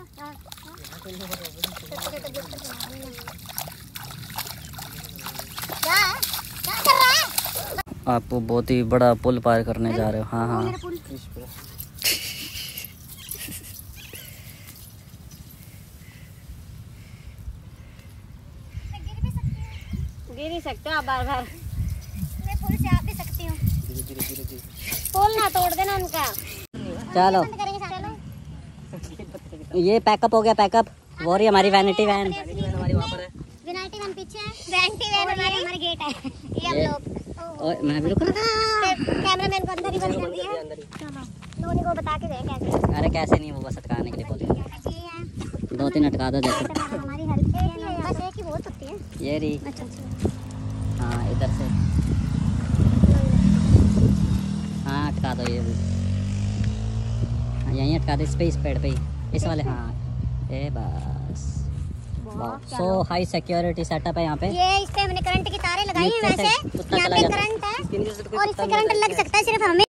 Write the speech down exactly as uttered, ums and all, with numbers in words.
आप बहुत ही बड़ा पुल पार करने जा रहे हो। हाँ हाँ गिर ही सकते हो आप बार बार। मैं पुल से आ भी सकती हूँ। पुल ना तोड़ देना उनका। चलो ये पैकअप हो गया, पैकअप। वो रही हमारी वैनिटी वैन। हमारी वहाँ पर है। वैनिटी वैन पीछे है। वैनिटी वैन हमारी हमारे गेट है। ये हम लोग। और मैं भी रुक रहा। कैमरामैन को अंदर ही बंद कर दिया। चलो लोगों को बता के दे कैसे। अरे कैसे नहीं, वो बस अटकाने के लिए बोल रही है। दो तीन अटका दो जैसे। हमारी हेल्प है, बस एक ही बहुत सकती है। ये रही। अच्छा अच्छा। हाँ इधर से। हाँ अटका दो ये भी। हाँ यहीं अटका दो, इस पे, इस पेड़ पे ही, इस वाले। हाँ ए बस। सो हाई सिक्योरिटी सेटअप है यहाँ पे। ये इस पे हमने करंट की तारें लगाई हैं वैसे। यहाँ पे करंट है और इससे करंट लग सकता है सिर्फ हमें।